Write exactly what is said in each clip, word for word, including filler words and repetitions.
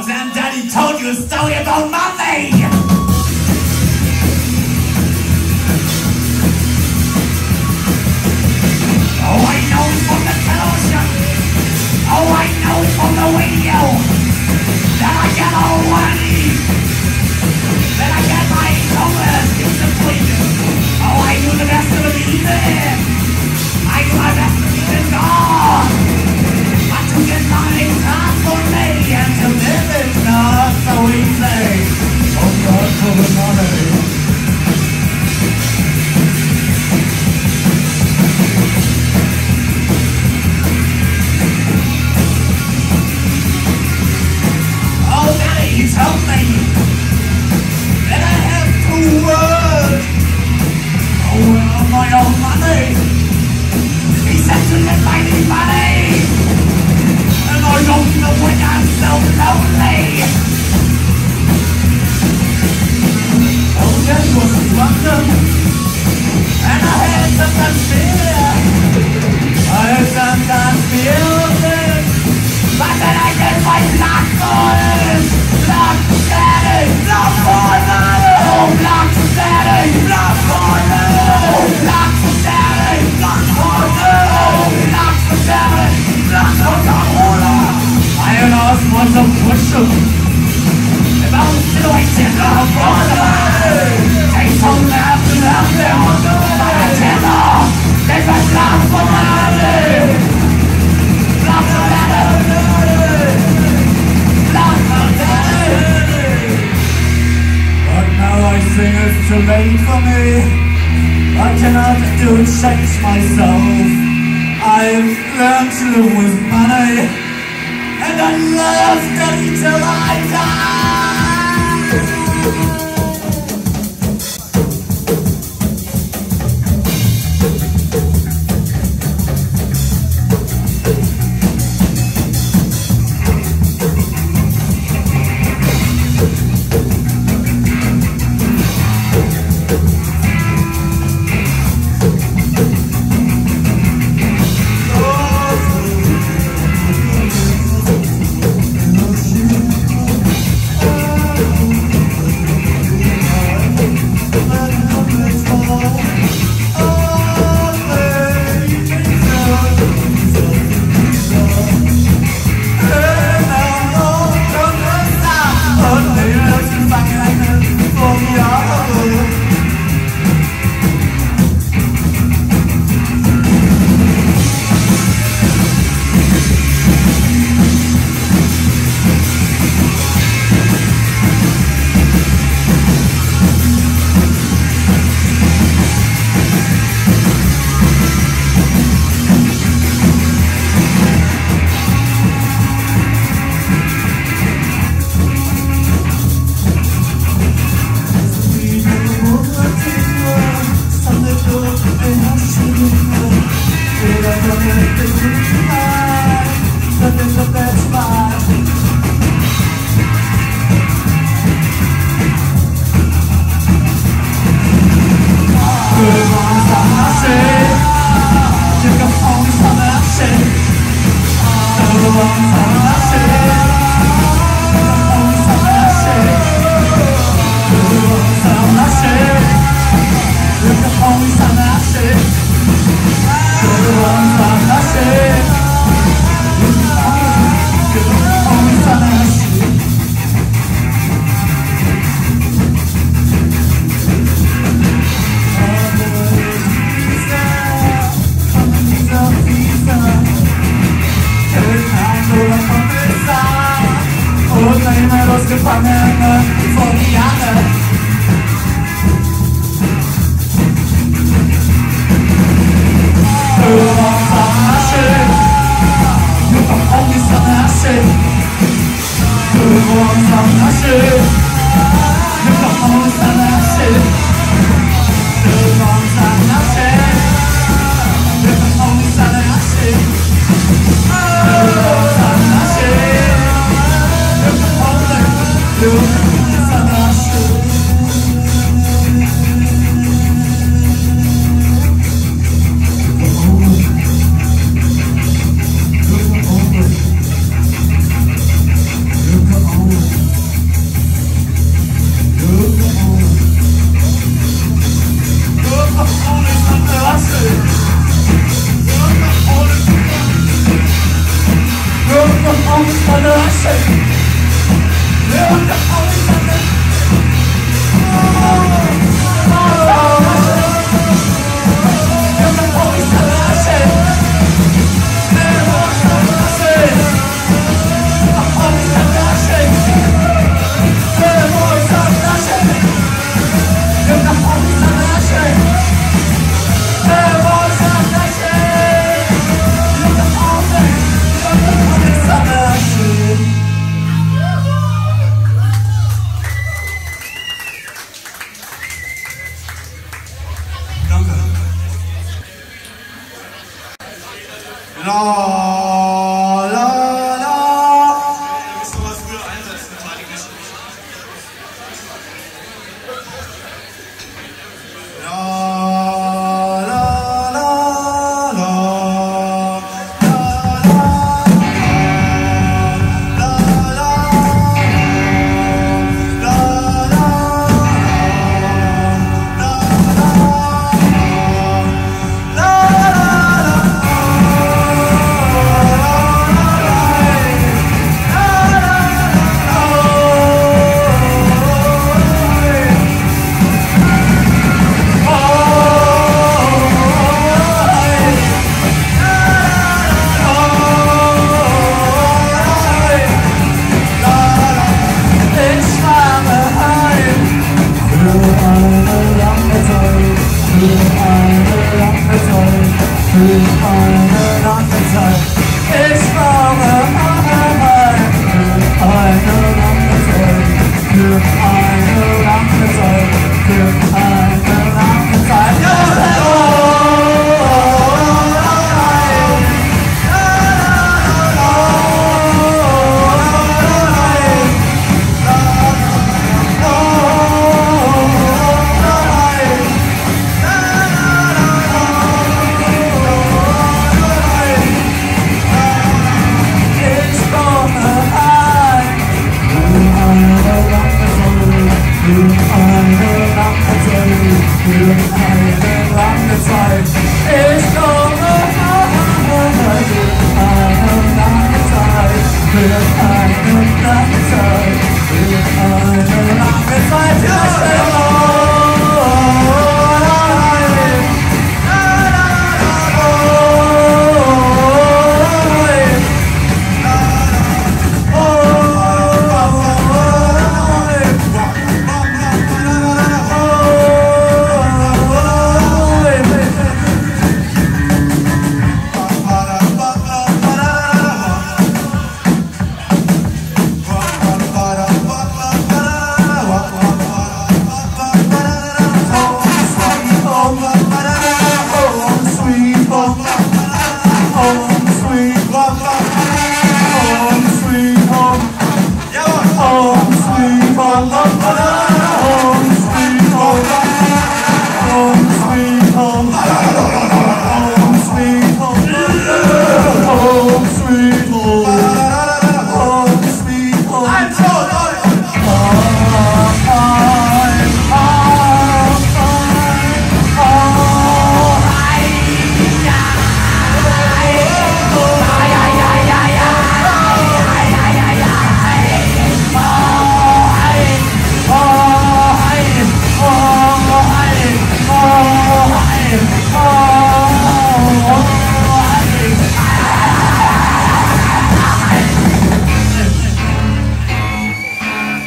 goddamn daddy told you a story about money! Oh, I know from the television, oh, I know from the radio, that I get all money, that I get my dollars discipline. Oh, I do the best of the evening, I do my best of the evening, God. But to get money is hard for me, and to live is not so easy. Oh, God, for the money. He told me that I have to work oh, on my own money. He said to let my money, and I don't know when I'm so lonely. Oh, that was London, and I had sometimes fear. I had sometimes fear, but then I get my blood going. Blood steady, blood boiling. Oh, blood steady, blood boiling. Oh, blood steady, blood boiling. Oh, blood steady, blood boiling. I had asked for some question about the situation of boiling. Take some left and left them. But I tell her, there's a blood for money. Blood for money. But now I think it's too late for me. I cannot do change myself. I've learned to live with money, and I love steady till I die. Look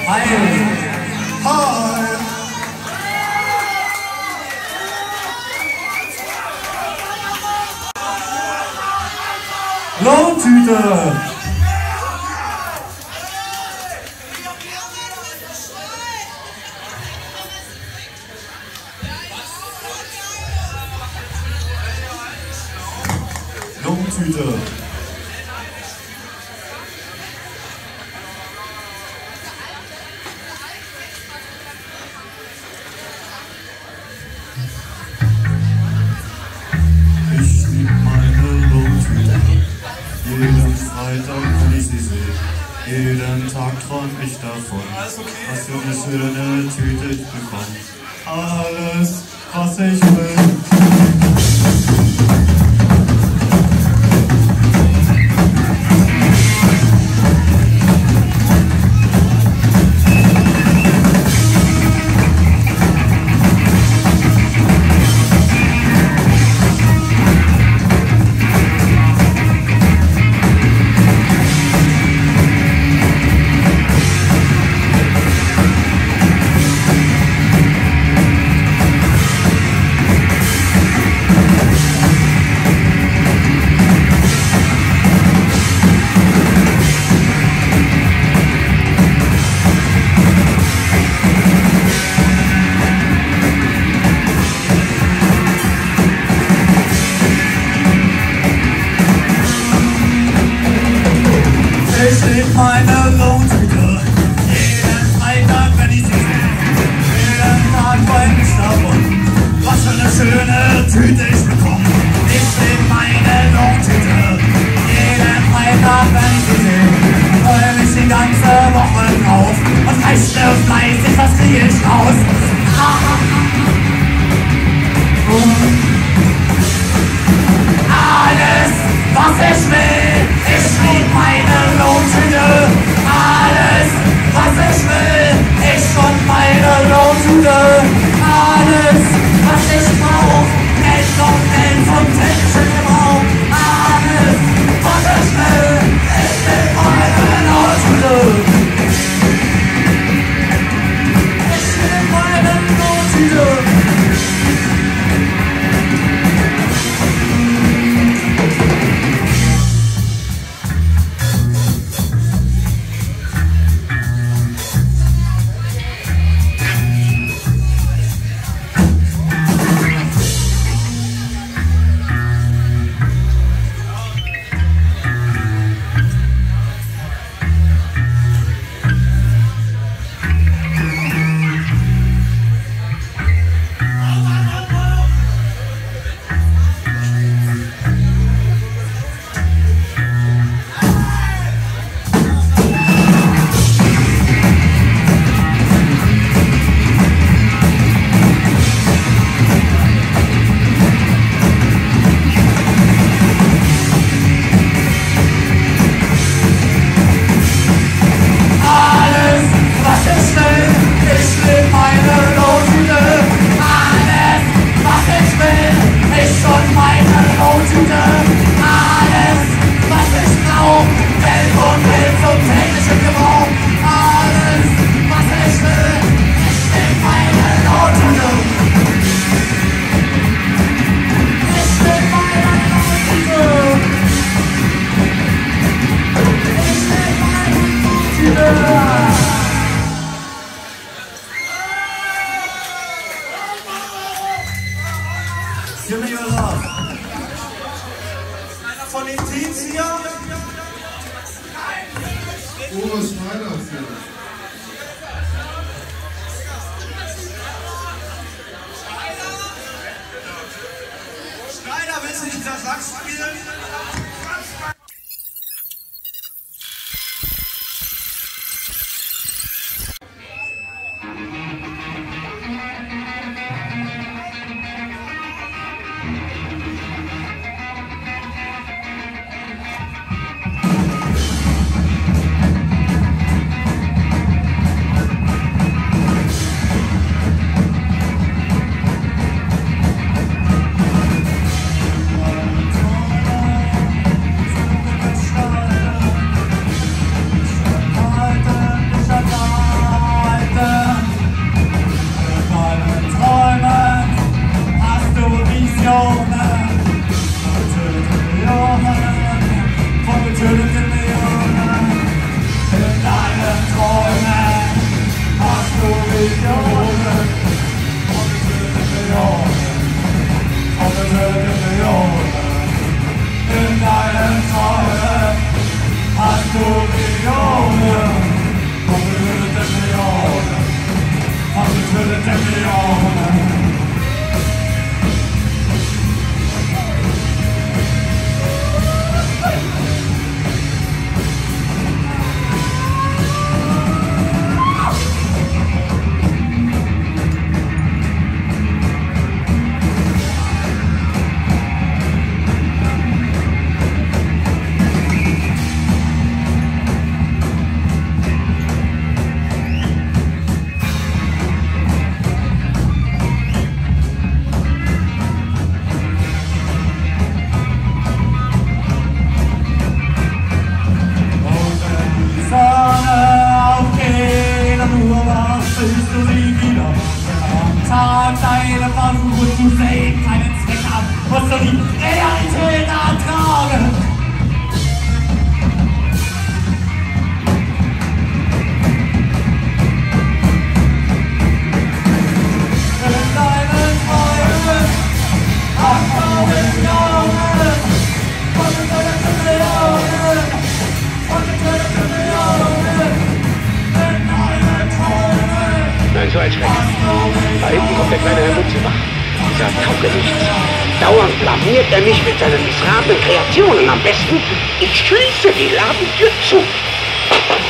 Hi. Hi. Lohntüte. Lohntüte. Ich lieb meine Lohntüte. Jeden Freitag, wenn ich sie sehe. Jeden Tag träum ich davon. Was für eine schöne Tüte ich bekomme. Alles, was ich will. Ich lieb meine Lohntüte, jeden Freitag, wenn ich sie sehe. Jeden Tag träum ich davon, was für eine schöne Tüte ich bekomme. Ich lieb meine Lohntüte, jeden Freitag, wenn ich sie sehe. Träum ich die ganze Woche drauf und rechne fleißig, was krieg ich raus. Alles, was ich will, ich lieb meine Lohntüte. Alles, was ich will, ich und meine Lohntüte. Alles, was ich brauch, Geld und Geld vom täglichen Gebrauch. Alles, was ich will, ich lieb meine Lohntüte. Ich lieb meine Lohntüte. Give me your love. Einer von den Teams hier? Uwe Schneider ist hier. Schneider, willst du nicht das Sax spielen? so ein Schreck. Da hinten kommt der kleine Herr Mutzenbach. Dieser Taugenichts. Dauernd blamiert er mich mit seinen miserablen Kreationen. Am besten, ich schließe die Ladentür zu.